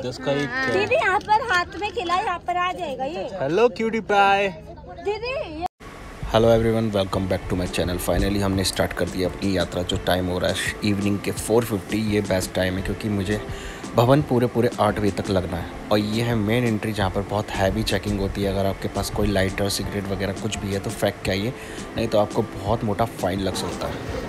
दीदी यहाँ पर हाथ में खिला, यहाँ पर आ जाएगा ये। Hello cutie pie Didi. Hello everyone, welcome back to my channel. Finally हमने स्टार्ट कर दिया अपनी यात्रा। जो टाइम हो रहा है इवनिंग के 4:50, ये बेस्ट टाइम है क्योंकि मुझे भवन पूरे 8 बजे तक लगना है। और ये है मेन एंट्री जहाँ पर बहुत हैवी चेकिंग होती है। अगर आपके पास कोई लाइटर, सिगरेट वगैरह कुछ भी है तो फेंक के आइए, नहीं तो आपको बहुत मोटा फाइन लग सकता है।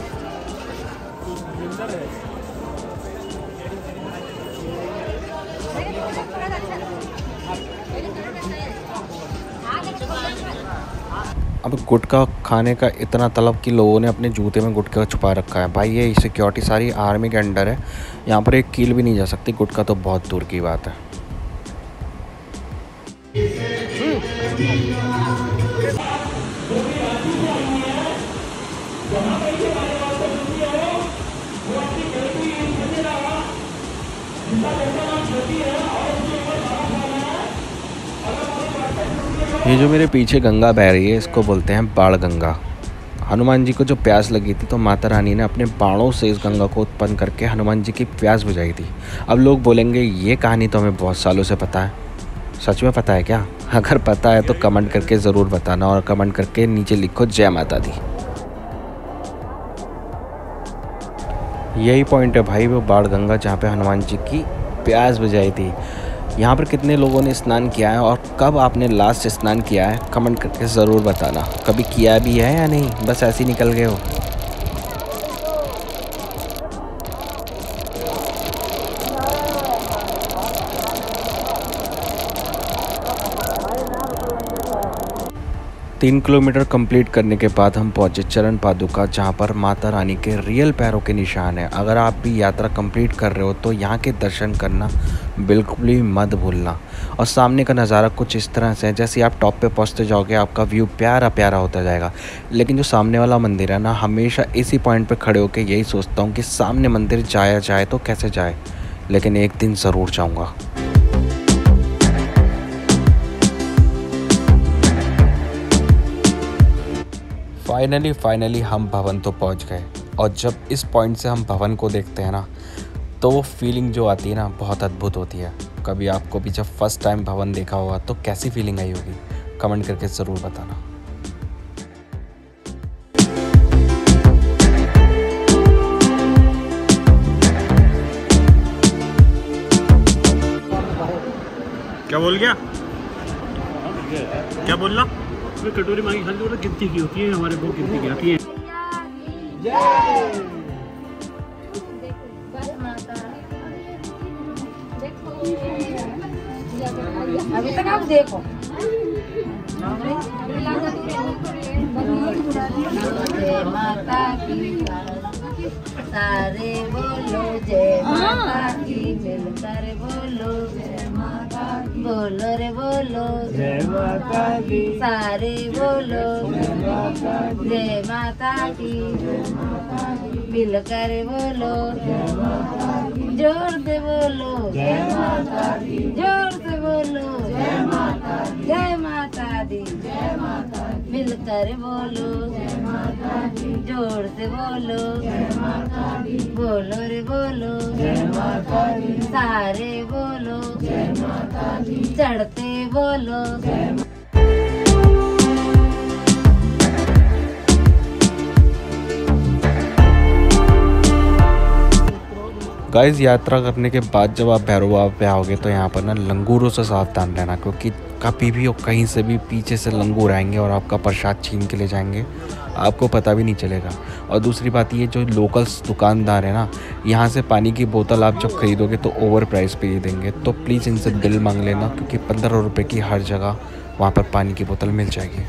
अब गुटखा खाने का इतना तलब कि लोगों ने अपने जूते में गुटखा छुपा रखा है। भाई ये सिक्योरिटी सारी आर्मी के अंडर है, यहाँ पर एक कील भी नहीं जा सकती। गुटखा तो बहुत दूर की बात है। ये जो मेरे पीछे गंगा बह रही है, इसको बोलते हैं बाण गंगा। हनुमान जी को जो प्यास लगी थी तो माता रानी ने अपने बाणों से इस गंगा को उत्पन्न करके हनुमान जी की प्यास बुझाई थी। अब लोग बोलेंगे ये कहानी तो हमें बहुत सालों से पता है। सच में पता है क्या? अगर पता है तो कमेंट करके ज़रूर बताना, और कमेंट करके नीचे लिखो जय माता दी। यही पॉइंट है भाई, वो बाण गंगा जहाँ पे हनुमान जी की प्यास बुझाई थी। यहाँ पर कितने लोगों ने स्नान किया है और कब आपने लास्ट स्नान किया है कमेंट करके ज़रूर बताना। कभी किया भी है या नहीं, बस ऐसे ही निकल गए हो। तीन किलोमीटर कंप्लीट करने के बाद हम पहुंचे चरण पादुका, जहां पर माता रानी के रियल पैरों के निशान हैं। अगर आप भी यात्रा कंप्लीट कर रहे हो तो यहाँ के दर्शन करना बिल्कुल भी मत भूलना। और सामने का नज़ारा कुछ इस तरह से है, जैसे आप टॉप पे पहुंचते जाओगे आपका व्यू प्यारा प्यारा होता जाएगा। लेकिन जो सामने वाला मंदिर है ना, हमेशा इसी पॉइंट पर खड़े होकर यही सोचता हूँ कि सामने मंदिर जाया जाए तो कैसे जाए, लेकिन एक दिन ज़रूर जाऊँगा। फाइनली हम भवन तो पहुंच गए। और जब इस पॉइंट से हम भवन को देखते हैं ना, तो वो फीलिंग जो आती है ना, बहुत अद्भुत होती है। कभी आपको भी जब फर्स्ट टाइम भवन देखा होगा तो कैसी फीलिंग आई होगी, कमेंट करके ज़रूर बताना। क्या बोल गया? क्या बोल रहा? कटोरी मांगी खाली तो गिनती की होती है, हमारे बहुत गिनती की आती है। अभी तक आप देखो। जय माता की, सारे बोलो जय माता की, मिलकर बोलो जय माता की, बोलो रे बोलो जय माता की, सारे बोलो जय माता की, मिलकर बोलो जय माता की, जोर से बोलो जय माता की, जोर से बोलो जय माता की, जय माता दी, जय माता दी, मिलकर बोलो जय माता की, जोर से बोलो जय माता दी, बोलो रे बोलो जय माता दी, सारे बोलो जय माता दी, चढ़ते बोलो जय। गाइस, यात्रा करने के बाद जब आप भैरव बाबा पे आओगे तो यहाँ पर ना लंगूरों से सावधान रहना, क्योंकि कभी भी और कहीं से भी पीछे से लंगूर आएंगे और आपका प्रसाद छीन के ले जाएंगे, आपको पता भी नहीं चलेगा। और दूसरी बात ये, जो लोकल्स दुकानदार है ना, यहाँ से पानी की बोतल आप जब खरीदोगे तो ओवर प्राइस पे ही देंगे। तो प्लीज़ इनसे बिल मांग लेना, क्योंकि 15 रुपये की हर जगह वहाँ पर पानी की बोतल मिल जाएगी।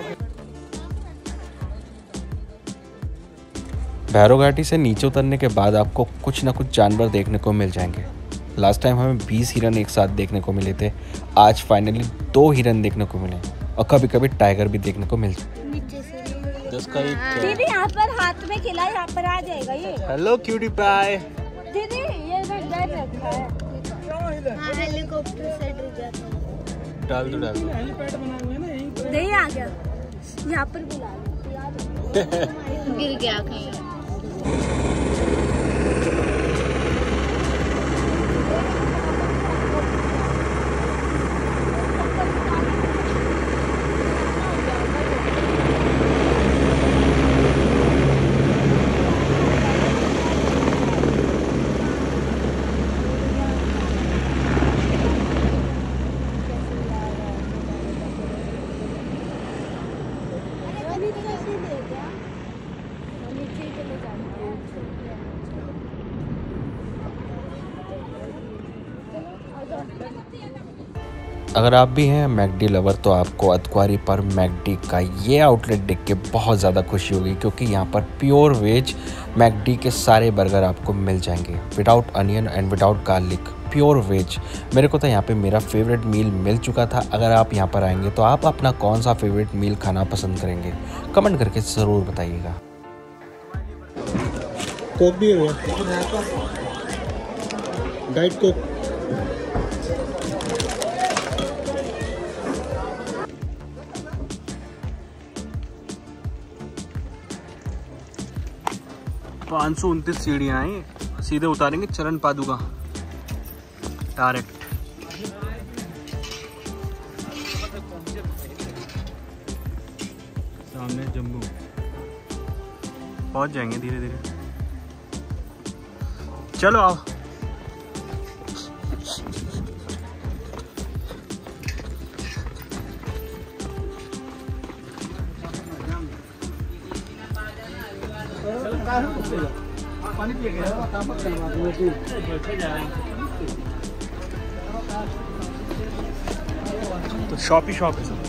भैरव घाटी से नीचे उतरने के बाद आपको कुछ ना कुछ जानवर देखने को मिल जाएंगे। लास्ट टाइम हमें 20 हिरन एक साथ देखने को मिले थे, आज फाइनली 2 हिरन देखने को मिले, और कभी कभी टाइगर भी देखने को मिल जाए। दीदी यहाँ पर हाथ में खिला, यहाँ पर आ जाएगा ये। हेलो क्यूटी पाई दीदी ये बैठ रखा है, हेलीकॉप्टर से डर जाता है। डाल दो नहीं आ गया, यहाँ पर बुला लो। गिर गया कहीं। अगर आप भी हैं मैकडी लवर तो आपको अतवारी पर मैकडी का ये आउटलेट देख के बहुत ज़्यादा खुशी होगी, क्योंकि यहाँ पर प्योर वेज मैकडी के सारे बर्गर आपको मिल जाएंगे without onion and without garlic, pure veg. मेरे को तो यहाँ पे मेरा फेवरेट मील मिल चुका था। अगर आप यहाँ पर आएंगे तो आप अपना कौन सा फेवरेट मील खाना पसंद करेंगे, कमेंट करके ज़रूर बताइएगा। कोक भी है डाइट कोक। पाँच 529 सीढ़ियाँ हैं, सीधे उतारेंगे चरण पादुका डायरेक्ट। सामने जम्मू पहुंच जाएंगे धीरे धीरे। चलो आओ। तो शॉप ही शॉप है सब।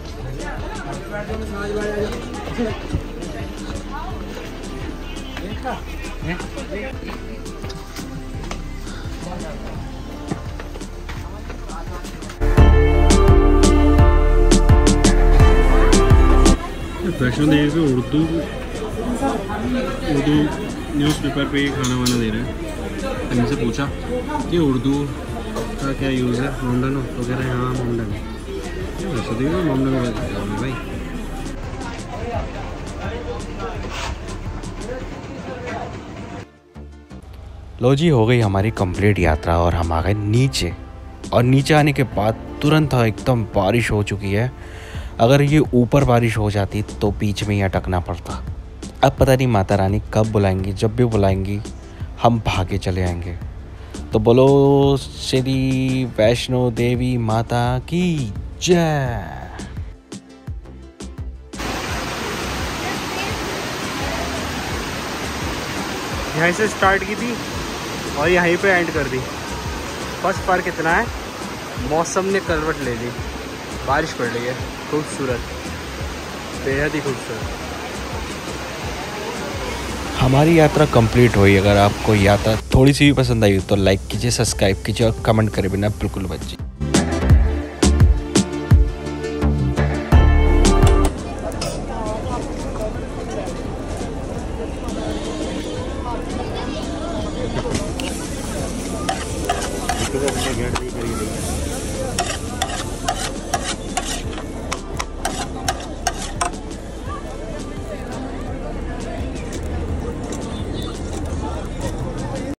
वैष्णो देवी पे उर्दू न्यूज़पेपर पे ये खाना वाना दे रहे हैं। इनसे पूछा कि उर्दू का क्या यूज़ है, मोमडन हो तो कह रहे हैं हाँ मोमडन। वैसे देखो मोमडन भाई। लो जी, हो गई हमारी कंप्लीट यात्रा और हम आ गए नीचे। और नीचे आने के बाद तुरंत एकदम बारिश हो चुकी है। अगर ये ऊपर बारिश हो जाती तो बीच में ही अटकना पड़ता। अब पता नहीं माता रानी कब बुलाएंगी, जब भी बुलाएंगी हम भागे चले आएंगे। तो बोलो श्री वैष्णो देवी माता की जय। यहाँ से स्टार्ट की थी और यहीं पे एंड कर दी। बस फर्क इतना है, मौसम ने करवट ले ली, बारिश पड़ रही है। खूबसूरत, बेहद ही खूबसूरत। हमारी यात्रा कंप्लीट हुई। अगर आपको यात्रा थोड़ी सी भी पसंद आई तो लाइक कीजिए, सब्सक्राइब कीजिए और कमेंट करे बिना बिल्कुल मत जाइए। गेट भी करी गई है।